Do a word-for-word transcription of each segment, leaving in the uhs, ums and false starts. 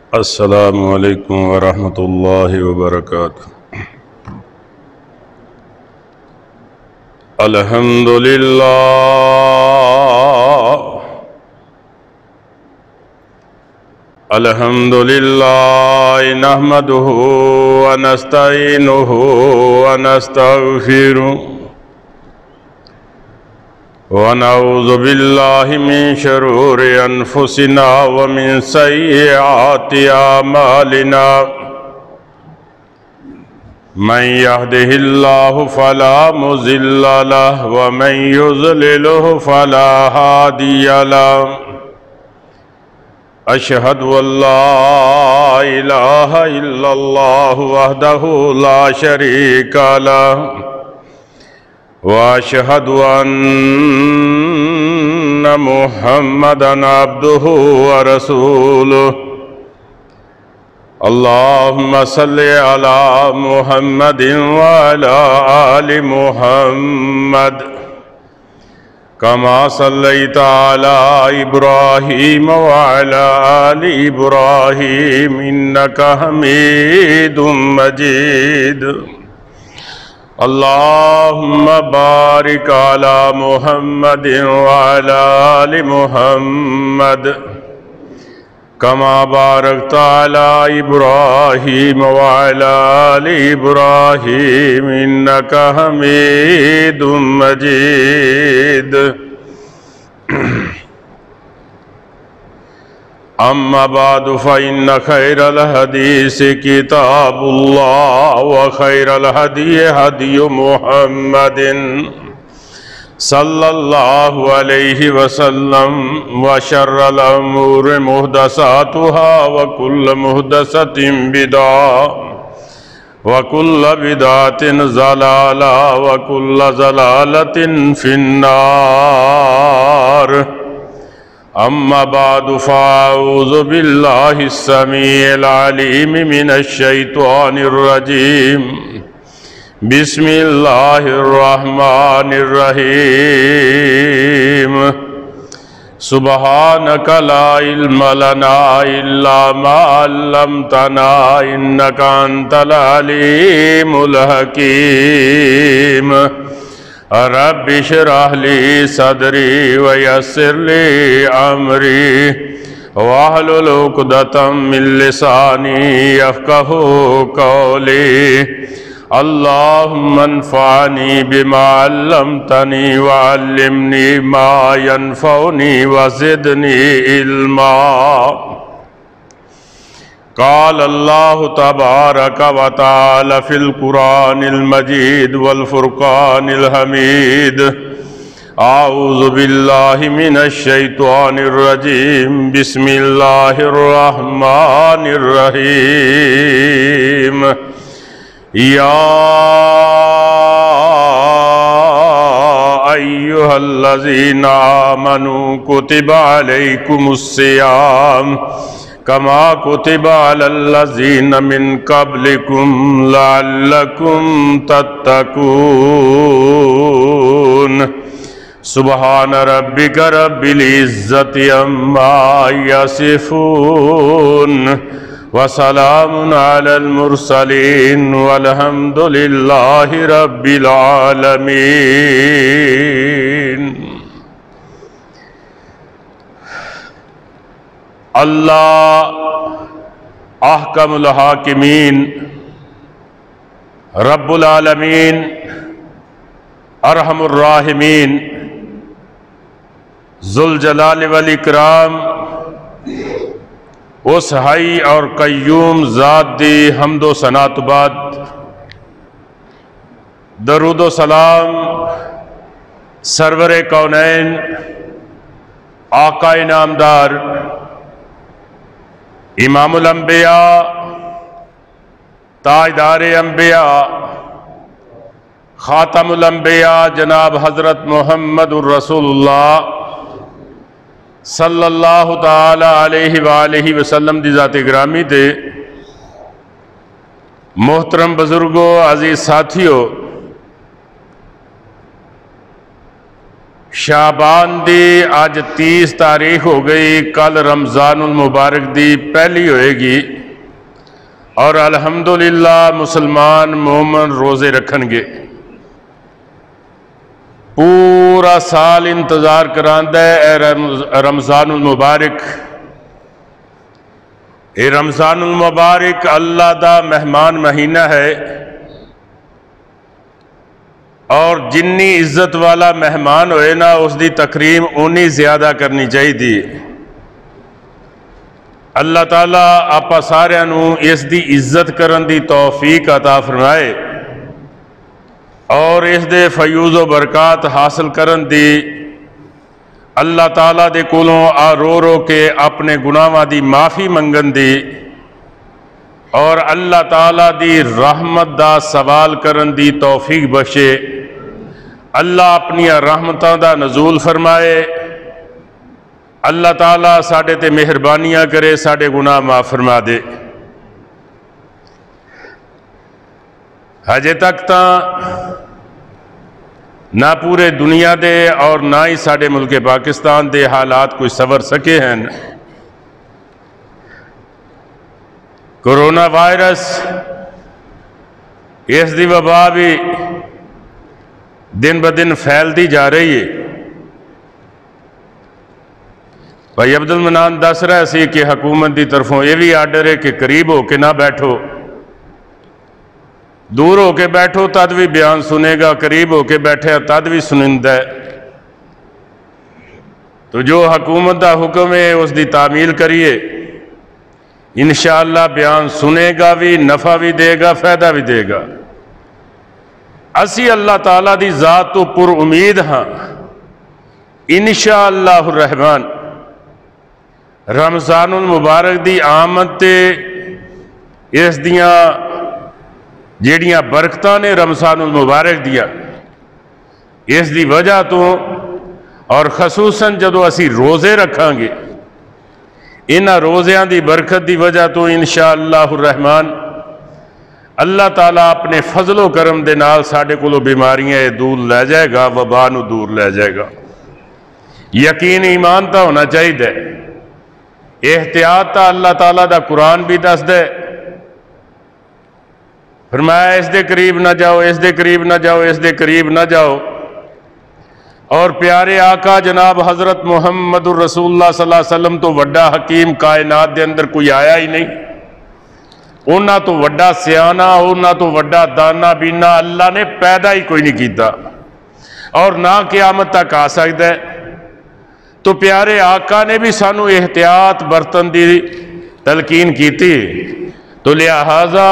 السلام علیکم ورحمۃ اللہ وبرکاتہ۔ الحمد للہ الحمد للہ نحمدہ ونستعینہ ونستغفرہ ونعوذ باللہ من شرور انفسنا ومن سیئات اعمالنا من يهده اللہ فلا مضل له ومن يضلل فلا هادی له اشہد ان لا الہ الا اللہ وحدہ لا شریک له واشہد ان محمدا عبدہ ورسولہ اللہم صلی علی محمد وعلی آل محمد کما صلیت علی ابراہیم وعلی آل ابراہیم انکا حمید مجید اللہم بارک علی محمد وعلی آل محمد کما بارکت علی ابراہیم وعلی آل ابراہیم انکا حمید مجید اما بعد فإن خیر الحدیث کتاب اللہ وخیر الہدی ہدی محمد صلی اللہ علیہ وسلم وشر الامور محدثاتها وکل محدثۃ بدعہ وکل بدعۃ ضلالہ وکل ضلالۃ فی النار اما بعد فاعوذ باللہ السمیع العلیم من الشیطان الرجیم بسم اللہ الرحمن الرحیم سبحانک لا علم لنا الا ما علمتنا انک انت العلیم الحکیم رب اشرح لی صدری ویسر لی امری واحلل عقدۃ من لسانی یفقہوا قولی اللہم انفعنی بما علمتنی وعلمنی ما ینفعنی وزدنی علما قال اللہ تبارک و تعالی فی القرآن المجید والفرقان الحمید اعوذ باللہ من الشیطان الرجیم بسم اللہ الرحمن الرحیم یا ایہا الذین آمنوا کتب علیکم الصیام کما کتب علی الذین من قبلکم لعلکم تتقون سبحان ربک رب العزت عما یصفون وسلام علی المرسلین والحمد للہ رب العالمین۔ اللہ احکم الحاکمین، رب العالمین، ارحم الراحمین، ذوالجلال والاکرام، اس حی اور قیوم ذات دی حمد و ثناء تو بعد درود و سلام سرور کونین آقا نامدار امام الانبیاء تاجدار انبیاء خاتم الانبیاء جناب حضرت محمد الرسول اللہ صلی اللہ تعالی علیہ وآلہ وسلم دی ذات گرامی دے محترم بزرگوں، عزیز ساتھیوں، شعبان دی آج تیس تاریخ ہو گئی، کل رمضان المبارک دی پہلی ہوئے گی، اور الحمدللہ مسلمان مومن روزے رکھن گے۔ پورا سال انتظار کراندہ ہے اے رمضان المبارک۔ اے رمضان المبارک اللہ دا مہمان مہینہ ہے، اور جنی عزت والا مہمان ہوئے نا اس دی تکریم اونی زیادہ کرنی چاہیے دی۔ اللہ تعالیٰ آپا سارے انہوں اس دی عزت کرن دی توفیق عطا فرمائے، اور اس دے فیوز و برکات حاصل کرن دی اللہ تعالیٰ دے کولوں آ رو رو کے اپنے گناہاں دی معافی منگن دی، اور اللہ تعالیٰ دی رحمت دا سوال کرن دی توفیق بخشے۔ اللہ اپنی رحمتاں دا نزول فرمائے، اللہ تعالیٰ ساڑے تے مہربانیاں کرے، ساڑے گناہ معاف فرما دے۔ ہجے تک تا نہ پورے دنیا دے اور نہ ہی ساڑے ملک پاکستان دے حالات کوئی سور سکے ہیں۔ کرونا وائرس اس دی وبا بھی دن بدن پھیل دی جا رہی ہے۔ بھائی عبد المنان دس رہا سی کہ حکومت دی طرفوں یہ بھی آرڈر ہے کہ قریب ہو کے نہ بیٹھو، دور ہو کے بیٹھو تد بھی بیان سنے گا، قریب ہو کے بیٹھے تد بھی سنندہ ہے۔ تو جو حکومت دا حکم ہے اس دی تعمیل کریے، انشاءاللہ بیان سنے گا بھی، نفع بھی دے گا، فائدہ بھی دے گا۔ اسی اللہ تعالیٰ دی ذات تو پر امید ہاں، انشاءاللہ الرحمن رمضان المبارک دی آمد تے اس دیاں جیڑیاں برکتاں نے رمضان المبارک دیا، اس دی وجہ تو اور خصوصاً جدو اسی روزے رکھاں گے، انہاں روزیاں دی برکت دی وجہ تو انشاءاللہ الرحمن اللہ تعالیٰ اپنے فضل و کرم دے نال ساڑے کولو بیماریاں دور لے جائے گا، وبا نو دور لے جائے گا۔ یقین ایمان تا ہونا چاہیے دے، احتیاط تا اللہ تعالیٰ دا قرآن بھی دس دے، فرمایا اس دے قریب نہ جاؤ، اس دے قریب نہ جاؤ، اس دے قریب نہ جاؤ۔ اور پیارے آقا جناب حضرت محمد الرسول اللہ صلی اللہ علیہ وسلم تو وڈا حکیم کائنات دے اندر کوئی آیا ہی نہیں، انہاں تو وڈا سیانہ، انہاں تو وڈا دانا بینا اللہ نے پیدا ہی کوئی نہیں کیتا، اور نہ قیامت تک آ سکتا ہے۔ تو پیارے آقا نے بھی سانو احتیاط برتن دی تلقین کیتی، تو لہذا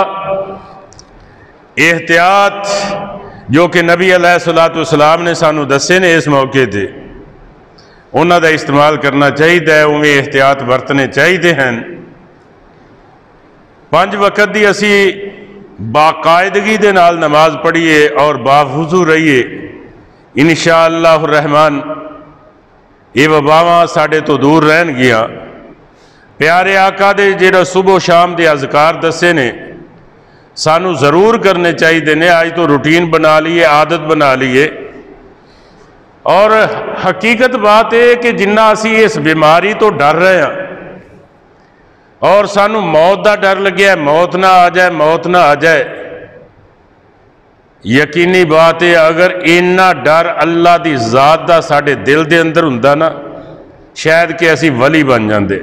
احتیاط جو کہ نبی علیہ السلام نے سانو دسے نے اس موقع تے انہاں دا استعمال کرنا چاہیے، انہیں احتیاط برتنے چاہیے ہیں۔ پانچ وقت دی اسی باقاعدگی دے نال نماز پڑھیے اور باوضو رہیے، انشاءاللہ الرحمن یہ وباواں ساڑے تو دور رہن گیا۔ پیارے آقا دے جیڑا صبح و شام دے اذکار دسے نے سانو ضرور کرنے چاہیے نے، آج تو روٹین بنا لیے، عادت بنا لیے۔ اور حقیقت بات ہے کہ جنہ اسی اس بیماری تو ڈر رہے ہیں اور سانو موت دا ڈر لگیا ہے، موت نہ آ جائے، موت نہ آ جائے، یقینی بات ہے اگر اینا ڈر اللہ دی ذات دا ساڑے دل دے اندر ہوندا نا، شاید کہ اسی ولی بن جاندے۔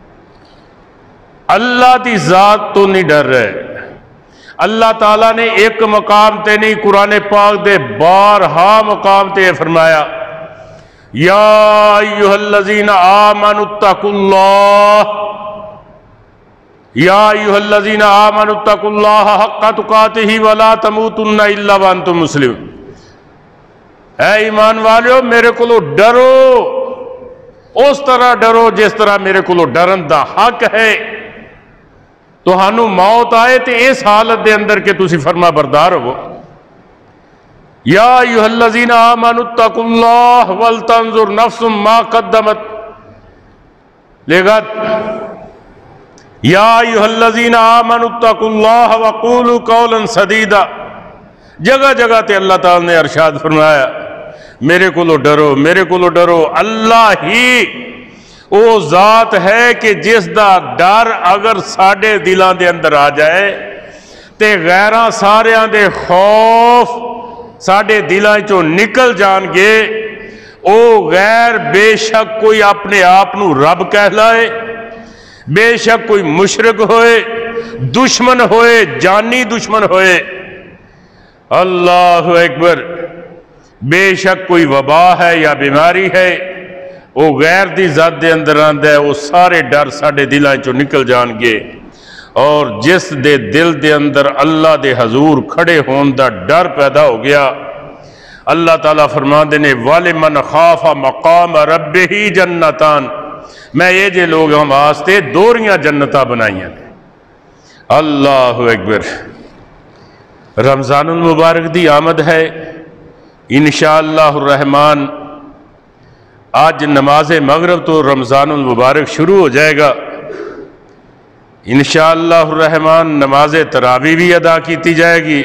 اللہ دی ذات تو نہیں ڈر رہے، اللہ تعالیٰ نے ایک مقام تے نہیں، قرآن پاک دے بارہا مقام تے فرمایا یا ایہا الذین آمنوا اتقوا اللہ، یا ایہا الذین آمنوا اتقوا اللہ حق تقاتہ ولا تموتن الا وانتم مسلمون۔ اے ایمان والیو میرے کولو ڈرو، اس طرح ڈرو جس طرح میرے کولو ڈرن دا حق ہے۔ تو ہانو موت آئے تے اس حالت دے اندر کہ تسی فرما بردار ہو۔ یا ایہا الذین آمنوا اتقوا اللہ ولتنظر نفس ما قدمت لغد، یا ایہا الذین آمنوا اتقوا اللہ وقولوا قولا سدیدا۔ جگہ جگہ تے اللہ تعالی نے ارشاد فرمایا میرے کو ڈرو میرے کو ڈرو۔ اللہ ہی وہ ذات ہے کہ جس دا ڈر اگر ساڈے دلاں دے اندر آ جائے تے غیراں ساریاں دے خوف ساڈے دلاں چوں نکل جان گے۔ او غیر بے شک کوئی اپنے آپ نو رب کہلائے، بے شک کوئی مشرک ہوئے، دشمن ہوئے، جانی دشمن ہوئے، اللہ اکبر، بے شک کوئی وبا ہے یا بیماری ہے، وہ غیر دی ذات دے اندر آندا ہے، وہ سارے ڈر ساڈے دلاں چوں نکل جان گے۔ اور جس دے دل دے اندر اللہ دے حضور کھڑے ہون دا ڈر پیدا ہو گیا، اللہ تعالیٰ فرماندے نے وَلِمَنْ خَافَ مَقَامَ رَبِّهِ جَنَّتان، میں یہ جے لوگوں واسطے دوریاں جنتاں بنائیاں نے۔ اللہ اکبر۔ رمضان المبارک دی آمد ہے، انشاءاللہ الرحمن آج نماز مغرب تو رمضان المبارک شروع ہو جائے گا۔ انشاءاللہ الرحمن نماز تراویح بھی ادا کیتی جائے گی۔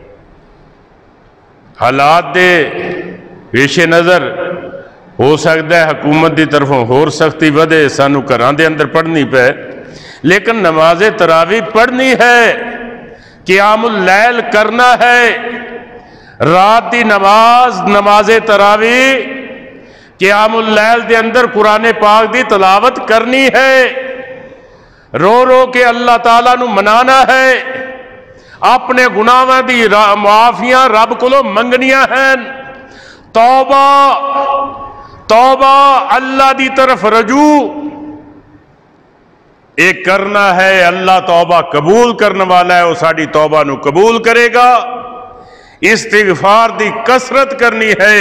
حالات دے پیش نظر ہو سکتا ہے حکومت دی طرفوں ہور سختی ودے، سانو گھراں دے اندر پڑھنی پے، لیکن نماز تراویح پڑھنی ہے، قیام اللیل کرنا ہے، رات دی نماز نماز تراویح قیام اللیل دے اندر قرآن پاک دی تلاوت کرنی ہے، رو رو کے اللہ تعالیٰ نو منانا ہے، اپنے گناہاں دی معافیاں رب کولوں منگنیاں ہیں، توبہ توبہ اللہ دی طرف رجوع ایک کرنا ہے۔ اللہ توبہ قبول کرنے والا ہے، وہ ساڑی توبہ نو قبول کرے گا۔ استغفار دی کثرت کرنی ہے۔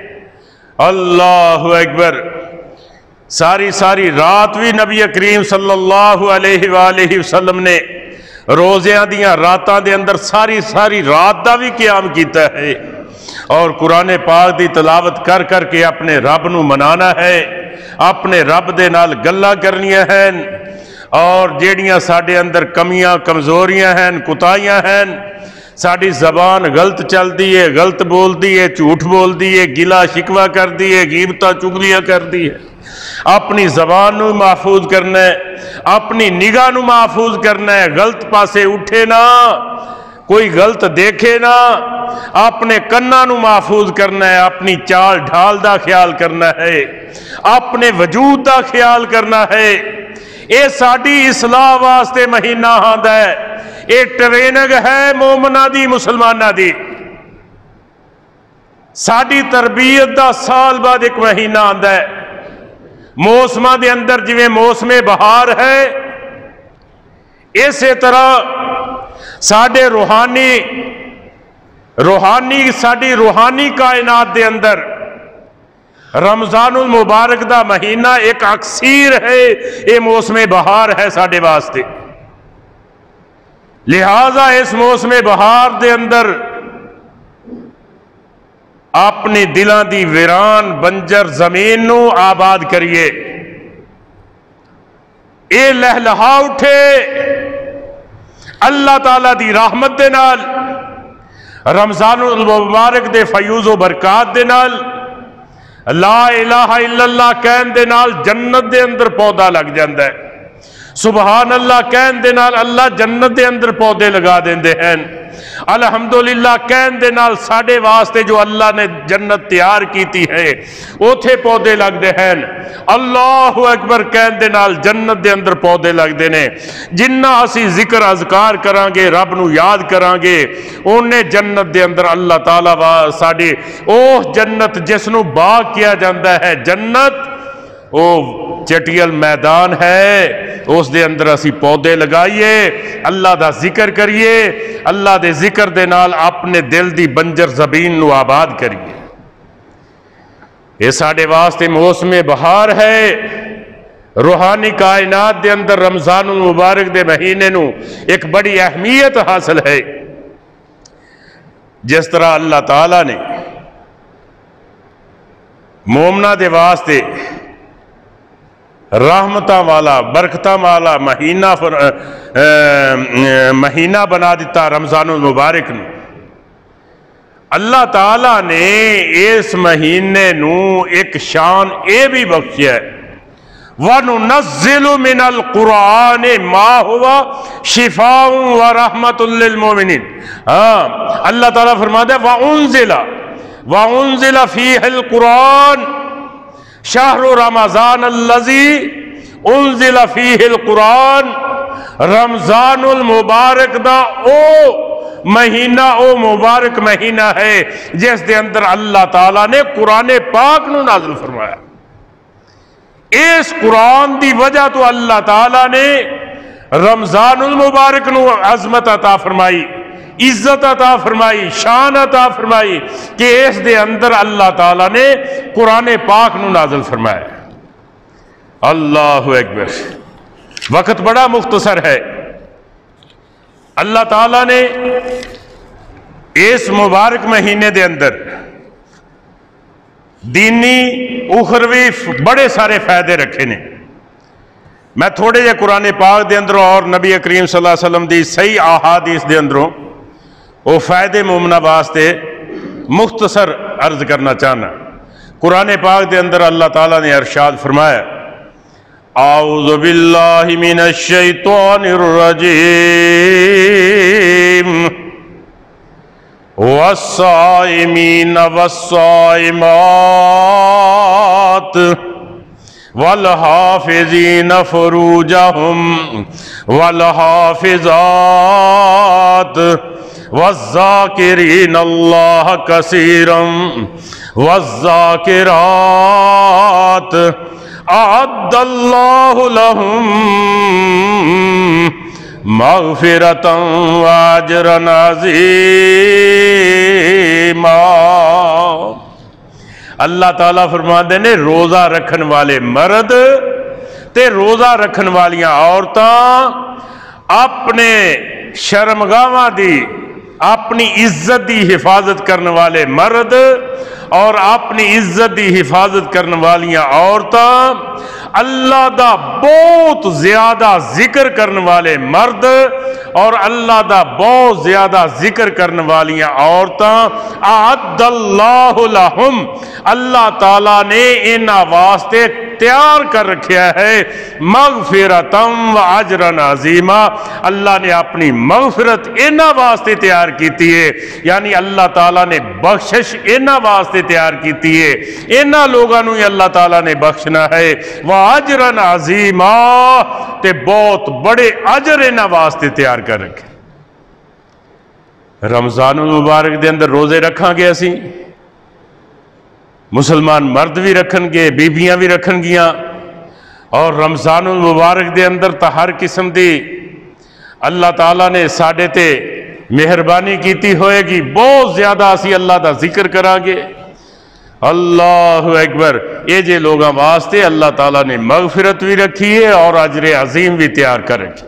اللہ اکبر۔ ساری ساری رات بھی نبی کریم صلی اللہ علیہ وآلہ وسلم نے روزیاں دیاں راتاں دے اندر ساری ساری رات دا بھی قیام کیتا ہے، اور قرآن پاک دی تلاوت کر کر کے اپنے رب نو منانا ہے، اپنے رب دے نال گلاں کرنیاں ہیں، اور جیڑیاں ساڈے اندر کمیاں کمزوریاں ہیں کوتاہیاں ہیں، ساڈی زبان غلط چل دی ہے، غلط بول دی ہے، جھوٹ بول دی ہے، گلا شکوہ کر دی ہے، غیبتاں چگلیاں کر دی ہے، اپنی زبان نو محفوظ کرنا ہے، اپنی نگاہ نو محفوظ کرنا ہے، غلط پاسے اٹھے نہ، کوئی غلط دیکھے نہ، اپنے کناں نو محفوظ کرنا ہے، اپنی چال ڈھال دا خیال کرنا ہے، اپنے وجود دا خیال کرنا ہے۔ اے ساڈی اصلاح واسطے مہینہ آندا ہے، اے ٹریننگ ہے مومنہ دی مسلمانہ دی، ساڈی تربیت دا سال بعد ایک مہینہ آندا ہے۔ موسمہ دے اندر جویں موسم بہار ہے، اسی طرح ساڈے روحانی روحانی ساڈی روحانی کائنات دے اندر رمضان المبارک دا مہینہ ایک اکسیر ہے، یہ موسم بہار ہے ساڈے واسطے۔ لہذا اس موسم بہار دے اندر اپنی دلاں دی ویران بنجر زمین نو آباد کریے، اے لہلہا اٹھے اللہ تعالیٰ دی رحمت دے نال، رمضان المبارک دے فیوز و برکات دے نال، لا الہ الا اللہ کہن دے نال جنت دے اندر پودا لگ جاندہ ہے، سبحان اللہ کہن دے نال اللہ جنت دے اندر پودے لگا دیندے ہیں، الحمدللہ کہن دے نال ساڑے واسطے جو اللہ نے جنت تیار کیتی ہے اوتھے پودے لگ دے ہیں، اللہ اکبر کہن دے نال جنت دے اندر پودے لگ دے نے۔ جنہ اسی ذکر اذکار کرانگے رب نو یاد کرانگے انہیں جنت دے اندر اللہ تعالیٰ ساڑے اوہ جنت جس نو باغ کیا جاندہ ہے، جنت او چٹیل میدان ہے، اس دے اندر اسی پودے لگائیے، اللہ دا ذکر کریے، اللہ دے ذکر دے نال اپنے دل دی بنجر زمین نو آباد کریے۔ یہ ساڑے واسطے موسم بہار ہے، روحانی کائنات دے اندر رمضان المبارک دے مہینے نو ایک بڑی اہمیت حاصل ہے۔ جس طرح اللہ تعالیٰ نے مومنہ دے واسطے رحمتاں والا برکتاں والا مہینہ مہینہ بنا دیتا رمضان المبارک نے، اللہ تعالیٰ نے اس مہینے نو ایک شان اے بھی بخشیا ہے، وَنُنَزِّلُ مِنَ الْقُرْآنِ مَا هُوَ شِفَاءٌ وَرَحْمَةٌ لِّلْمُؤْمِنِينَ۔ ہاں اللہ تعالیٰ فرماتا ہے وَأُنزِلَ وَأُنزِلَ فِيهِ الْقُرْآنُ شَهْرُ رَمَضَانَ الَّذِي أُنزِلَ فِيهِ الْقُرْآنُ، رمضان المبارک دا او مہینہ او مبارک مہینہ ہے جس دے اندر اللہ تعالیٰ نے قرآن پاک نو نازل فرمایا۔ اس قرآن دی وجہ تو اللہ تعالیٰ نے رمضان المبارک نو عظمت عطا فرمائی، عزت عطا فرمائی، شان عطا فرمائی کہ اس دے اندر اللہ تعالیٰ نے قرآن پاک نو نازل فرمایا۔ اللہ اکبر۔ وقت بڑا مختصر ہے، اللہ تعالیٰ نے اس مبارک مہینے دے اندر دینی اخروی بڑے سارے فائدے رکھے نے۔ میں تھوڑے جے قرآن پاک دے اندروں اور نبی کریم صلی اللہ علیہ وسلم دی صحیح احادیث دے اندروں وہ فائدے مومنہ واسطے مختصر عرض کرنا چاہنا۔ قرآن پاک دے اندر اللہ تعالیٰ نے ارشاد فرمایا، اعوذ باللہ من الشیطان الرجیم والصائمین والصائمات والحافظین فروجہم والحافظات والذاکرین اللہ کثیرا والذاکرات اعد اللہ لہم مغفرتا واجرا عظیما۔ اللہ تعالیٰ فرماتے نے روزہ رکھن والے مرد تے روزہ رکھن والیاں عورتاں اپنے شرمگاواں دی اپنی عزت دی حفاظت کرنے والے مرد اور اپنی عزت دی حفاظت کرنے والیاں عورتاں، اللہ دا بہت زیادہ ذکر کرنے والے مرد اور اللہ دا بہت زیادہ ذکر کرنے والیاں عورتاں، اعد اللہ لہم، اللہ تعالیٰ نے انہاں واسطے تیار کر رکھیا ہے مغفرتم و اجرا عظیما، اللہ نے اپنی مغفرت انہاں واسطے تیار کیتی ہے، یعنی اللہ تعالیٰ نے بخشش انہاں واسطے تیار کیتی ہے، انہاں لوگاں نوں اللہ تعالیٰ نے بخشنا ہے، و اجرا عظیما، تے بہت بڑے اجر انہاں واسطے تیار کر رکھے۔ رمضان المبارک دے اندر روزے رکھاں گے اسی، مسلمان مرد بھی رکھن گے، بیبیاں بھی رکھن گیاں، اور رمضان المبارک دے اندر تا ہر قسم دی اللہ تعالیٰ نے ساڈے تے مہربانی کیتی ہوئے گی، بہت زیادہ اسی اللہ دا ذکر کرا گے۔ اللہ اکبر۔ یہ جے لوگاں واسطے اللہ تعالیٰ نے مغفرت بھی رکھی ہے اور اجر عظیم بھی تیار کر رکھی ہے۔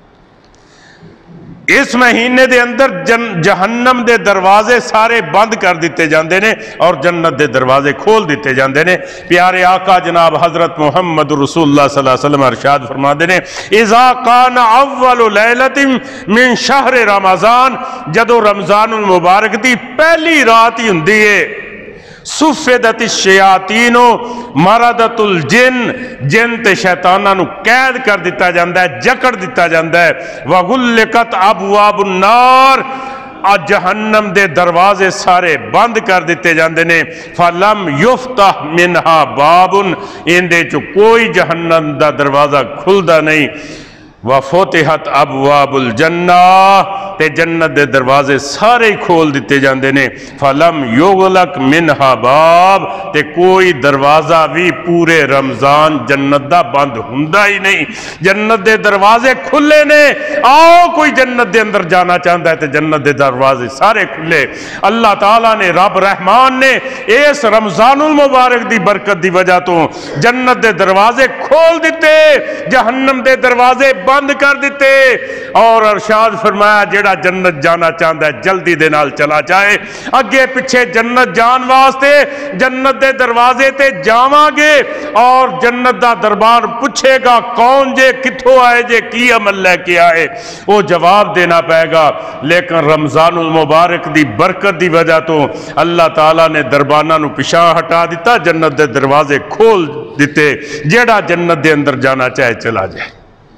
اس مہینے دے اندر جن جہنم دے دروازے سارے بند کر دیتے جاندے نے اور جنت دے دروازے کھول دیتے جاندے نے۔ پیارے آقا جناب حضرت محمد رسول اللہ صلی اللہ علیہ وسلم ارشاد فرماتے ہیں، اذا کان اول لیلۃ من شہر رمضان، جدو رمضان المبارک دی پہلی رات ہی ہوندی ہے، صفدت الشیاطین مردت الجن، جن تے شیطاناں نو قید کر دیتا جاندا ہے، جکڑ دیتا جاندا ہے، وغلقت ابواب النار، جہنم دے دروازے سارے بند کر دیتے جاندے نے، فلم یفتح منہا باب، ان دے چو کوئی جہنم دا دروازہ کھلدا نہیں، وفتحت ابواب الجنہ، تے جنت دے دروازے سارے کھول دیتے جاندے نے، فلم یغلق منہا باب، تے کوئی دروازہ بھی پورے رمضان جنت دا بند ہوندا ہی نہیں، جنت دے دروازے کھلے نے، آؤ کوئی جنت دے اندر جانا چاہتا ہے تے جنت دے دروازے سارے کھلے۔ اللہ تعالیٰ نے رب رحمان نے اس رمضان المبارک دی برکت دی وجہ تو جنت دے دروازے کھول دیتے، جہنم دے دروازے بند کر دیتے، اور ارشاد فرمایا جڑا جیڑا جنت جانا چاہتا ہے جلدی دے نال چلا جائے. اگے پیچھے جنت جان واسطے جنت دے دروازے تے جاواں گے اور جنت دا دربار پوچھے گا کون جے کتھوں آئے جے کی عمل لے کے آئے, وہ جواب دینا پائے گا. لیکن رمضان المبارک دی برکت دی وجہ تو اللہ تعالیٰ نے دربانہ نو پچھا ہٹا دیتا, جنت دے دروازے کھول دیتے, جیڑا جنت دے اندر جانا چاہے چلا جائے.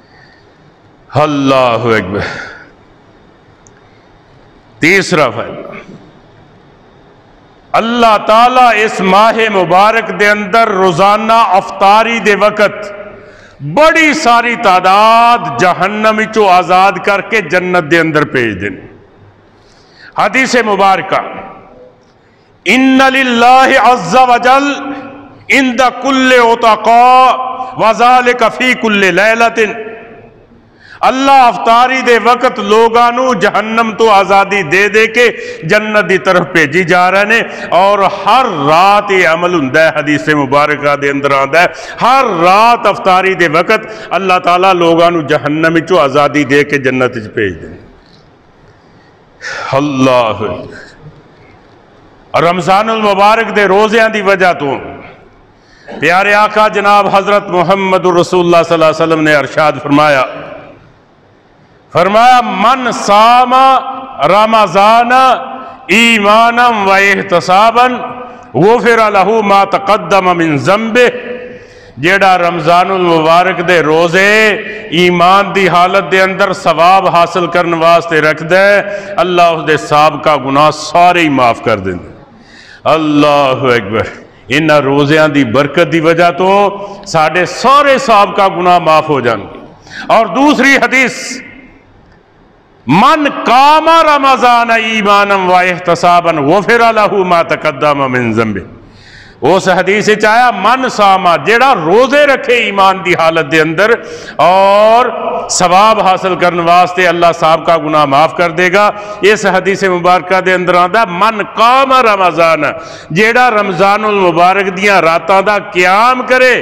اللہ اکبر. تیسرا فائدہ, اللہ تعالیٰ اس ماہ مبارک دے اندر روزانہ افطاری دے وقت بڑی ساری تعداد جہنم وچوں آزاد کر کے جنت دے اندر بھیج دیں. حدیث مبارکہ, ان للہ عز وجل عند کل عتقاء وذالک فی کل لیلۃ, اللہ افطاری دے وقت لوگانو جہنم تو آزادی دے دے کے جنت دی طرف بھیجی جا رہے ہیں, اور ہر رات یہ عمل ہوندا ہے. حدیث مبارکہ دے اندر آندا ہے ہر رات افطاری دے وقت اللہ تعالیٰ لوگانو جہنم چو آزادی دے کے جنت وچ بھیج دے. اللہ رمضان المبارک دے روزیاں دی وجہ تو پیارے آقا جناب حضرت محمد رسول اللہ صلی اللہ علیہ وسلم نے ارشاد فرمایا فرمایا من صام رمضان ایمانا و احتسابا غفر له ما تقدم من ذنبه, جیڑا رمضان المبارک دے روزے ایمان دی حالت دے اندر ثواب حاصل کرنے واسطے رکھ دے, اللہ اس دے سابقہ گناہ سارے ہی معاف کر دیں. اللہ اکبر. انہاں روزیاں دی برکت دی وجہ تو ساڑھے سارے سابقہ گناہ معاف ہو جان گے. اور دوسری حدیث, من قام رمضان ایمانا و احتسابا غفر له ما تقدم من ذنبه. اس حدیث سے چاہیا من ساما, جیڑا روزے رکھے ایمان دی حالت دے اندر اور ثواب حاصل کرنے واسطے اللہ صاحب کا گناہ معاف کر دے گا. اس حدیث مبارکہ دے اندر آندا من قام رمضان, جیڑا رمضان المبارک دیاں راتاں دا قیام کرے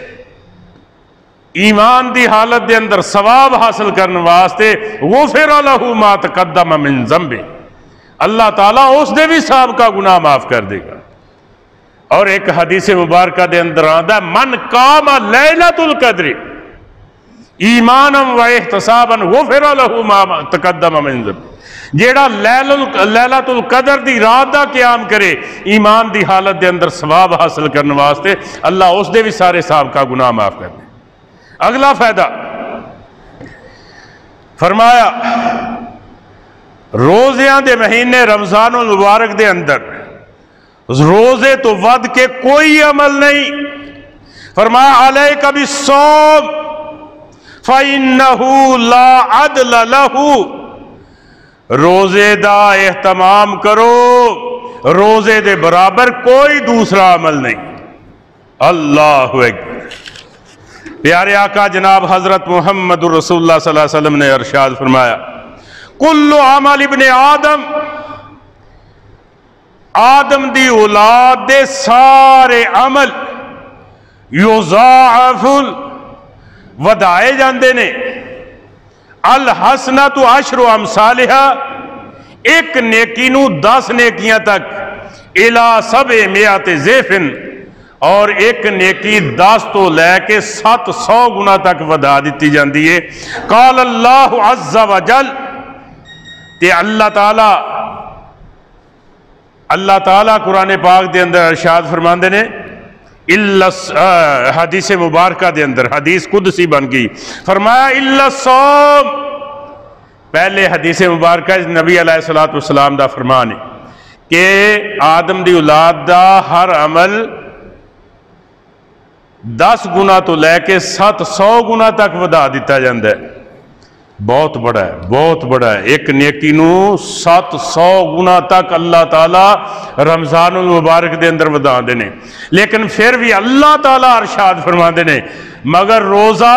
ایمان دی حالت دے اندر ثواب حاصل کرنے واسطے, غفر له ما تقدم من ذنبه, اللہ تعالیٰ اس دے بھی صاحب کا گناہ معاف کر دے گا. اور ایک حدیث مبارکہ دے اندر آندا من قام لیلۃ القدر ایمانا و احتسابا غفر له ما تقدم من ذنبه, جیڑا لیلۃ القدر دی رات دا قیام کرے ایمان دی حالت دے اندر ثواب حاصل کرنے واسطے, اللہ اس دے بھی سارے صاحب کا گناہ معاف کر دے. اگلا فائدہ فرمایا, روزیاں دے مہینے رمضان المبارک دے اندر روزے تو ود کے کوئی عمل نہیں. فرمایا علیک بالصوم فإنہ لا عدل لہ, روزے دا اہتمام کرو, روزے دے برابر کوئی دوسرا عمل نہیں. اللہ اکبر. پیارے آقا جناب حضرت محمد رسول اللہ صلی اللہ علیہ وسلم نے ارشاد فرمایا کل عمل ابن آدم, آدم دی اولاد دے سارے عمل یضاعف ودائے جاندے نے, الحسنۃ عشر امثالہا, ایک نیکی نو دس نیکیاں تک, الی سبع مئات ضعف, اور ایک نیکی دس تو لے کے سات سو گنا تک ودا دیتی جاندی ہے. قال اللہ عز وجل, تے اللہ تعالی اللہ تعالیٰ قرآن پاک دے اندر ارشاد فرماندے نے, حدیث مبارکہ دے اندر حدیث قدسی بن گئی, فرمایا الا الصوم. پہلے حدیث مبارکہ نبی علیہ السلام دا فرمان ہے کہ آدم دی اولاد دا ہر عمل دس گنا تو لے کے سات سو گنا تک ودا دیتا جاندہ ہے. بہت بڑا ہے, بہت بڑا ہے. ایک نیکی نو سات سو گنا تک اللہ تعالیٰ رمضان المبارک دے اندر ودا دینے. لیکن پھر بھی اللہ تعالیٰ ارشاد فرما دینے, مگر روزہ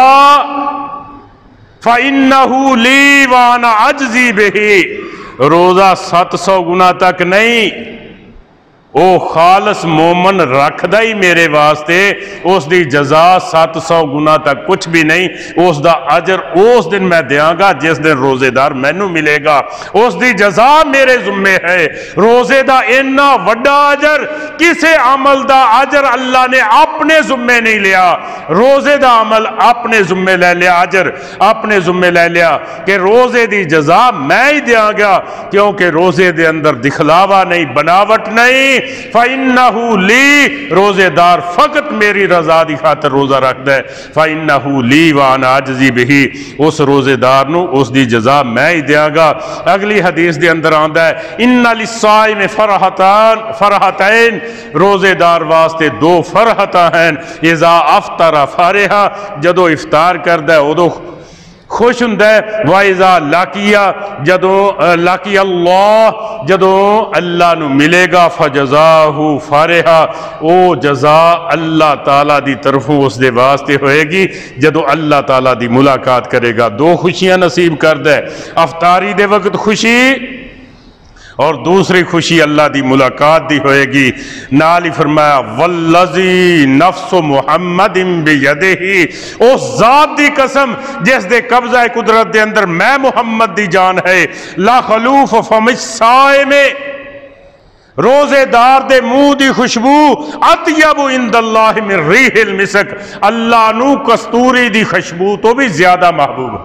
فَإِنَّهُ لِي وَأَنَا عَجْزِي بِهِ, روزہ سات سو گنا تک نہیں, او خالص مومن رکھدا ہی میرے واسطے اس دی جزا سات سو گنا تک کچھ بھی نہیں، اس دا اجر اس دن میں دیاں گا جس دن روزے دار مینوں ملے گا، اس دی جزا میرے ذمے ہے۔ روزے دا اتنا وڈا اجر کسے عمل دا اجر اللہ نے اپنے ذمے نہیں لیا، روزے دا عمل اپنے ذمے لے لیا، اجر اپنے ذمے لے لیا کہ روزے دی جزا میں ہی دیاں گا، کیونکہ روزے دے اندر دکھلاوا نہیں، بناوٹ نہیں۔ فَإِنَّهُ لِي روزے دار فقط میری رضا دی خاطر روزہ رکھتا ہے، فَإِنَّهُ لِي وَأَنَا أَجْزِي بِهِ اس روزے دار نو اس دی جزا میں ہی دیاں گا۔ اگلی حدیث دے اندر آندا ہے اِنَّ لِلصَّائِمِ فَرْحَتَان فَرْحَتَيْن روزے دار واسطے دو فرحتاں ہیں، اِذَا أَفْطَرَ فَرِحَ جدو افطار کردا ہے ادو خوش ہوندا ہے، وَإِذَا لَقِيَ جدوں لَقِيَ اللَّهُ جدوں اللہ نو ملے گا، فَجَزَاهُ فَرِحَ او جزا اللہ تعالیٰ دی طرفوں اس دے واسطے ہوئے گی جدوں اللہ تعالیٰ دی ملاقات کرے گا۔ دو خوشیاں نصیب کردہ ہے، افطاری دے وقت خوشی اور دوسری خوشی اللہ دی ملاقات دی ہوئے گی۔ نال ہی فرمایا والذی نفس محمد بیدہ اس ذات دی قسم جس دے قبضہ قدرت دے اندر میں محمد دی جان ہے، لا خلوف فم الصائم روزے دار دے منہ دی خوشبو اطیب عند اللہ من ریح المسک اللہ نو کستوری دی خوشبو تو بھی زیادہ محبوب۔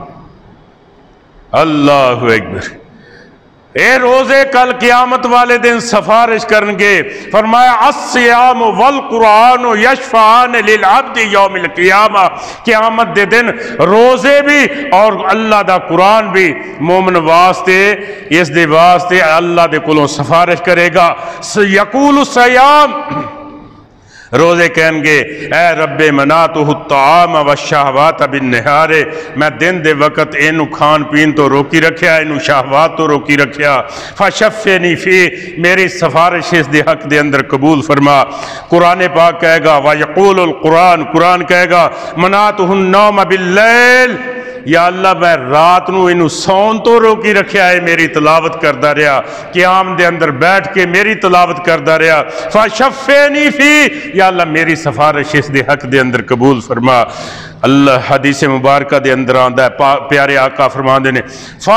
اللہ اکبر۔ اے روزے کل قیامت والے دن سفارش کرنگے، فرمایا الصیام والقرآن یشفعان للعبد یوم القیامہ قیامت دے دن روزے بھی اور اللہ دا قرآن بھی مومن واسطے اس دے واسطے اللہ دے کولوں سفارش کرے گا۔ یقول الصیام روزے کہیں گے اے رب مناتہ الطعام والشہوات بالنہار میں دن دے وقت اینو کھان پین تو روکی رکھیا، اینو شہوات تو روکی رکھیا، فشفنی فی میری سفارش اس دے حق دے اندر قبول فرما۔ قرآن پاک کہے گا وَيَقُولُ القرآن قرآن کہے گا مناتہ النوم باللیل یا اللہ میں رات نو انو سون تو روکی رکھیا ہے، میری تلاوت کردہ رہا، قیام دے اندر بیٹھ کے میری تلاوت کردہ رہا، فَشَفِّنِي فِي یا اللہ میری سفارش اس دے حق دے اندر قبول فرما۔ اللہ حدیث مبارکہ دے اندر آندہ ہے پیارے آقا فرماندے نے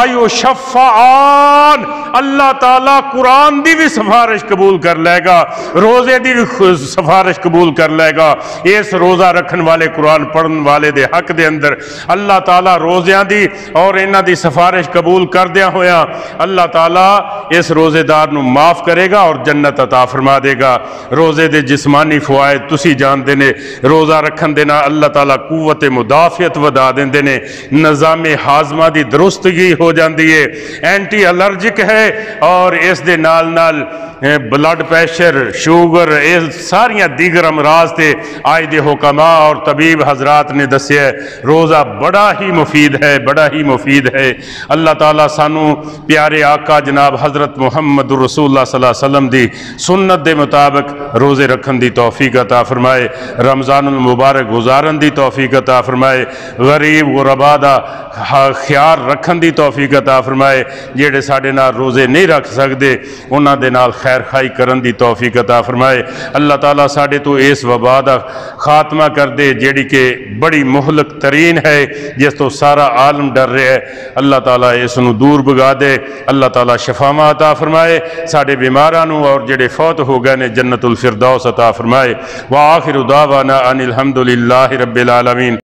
فَيُشَفَّعَانِ اللہ تعالیٰ قرآن دی بھی سفارش قبول کر لے گا، روزے دی بھی سفارش قبول کر لے گا، اس روزہ رکھن والے قرآن پڑھن والے دے حق دے اندر اللہ تعالیٰ روزیاں دی اور انہاں دی سفارش قبول کر دیا ہویا اللہ تعالیٰ اس روزے دار نو معاف کرے گا اور جنت عطا فرما دے گا۔ روزے دے جسمانی فوائد تسی جان دینے، روزہ رکھن دینا اللہ تعالیٰ قوت مدافعت ودا دیندے نے، نظام ہاضمہ دی درستگی ہو جاندی ہے، اینٹی الرجک ہے اور اس دے نال نال بلڈ پریشر شوگر اس ساریاں دیگر امراض تے آئے دے حکماء اور طبیب حضرات نے دسے ہے روزہ بڑا ہی مفید ہے، بڑا ہی مفید ہے۔ اللہ تعالیٰ سانو پیارے آقا جناب حضرت محمد رسول اللہ صلی اللہ علیہ وسلم دی سنت دے مطابق روزے رکھن دی توفیق عطا فرمائے، رمضان المبارک گزارن دی توفیق عطا فرمائے، غریب غربا دا خیال رکھن دی توفیق عطا فرمائے، جیڑے ساڑے نال روزے نہیں رکھ سکدے انہاں دے نال خیر خائی کرن دی توفیق عطا فرمائے۔ اللہ تعالیٰ ساڑے تو اس وبا دا خاتمہ کر دے جیڑی کہ بڑی مہلک ترین ہے جس تو سارا عالم ڈر رہے ہے، اللہ تعالیٰ اس نو دور بگا دے، اللہ تعالیٰ شفاواں عطا فرمائے، ساڑے بیماراں نو اور جیڑے فوت ہو گئے نے جنت الفردوس عطا فرمائے۔ وآخر دعوانا ان الحمدللہ رب العالمین۔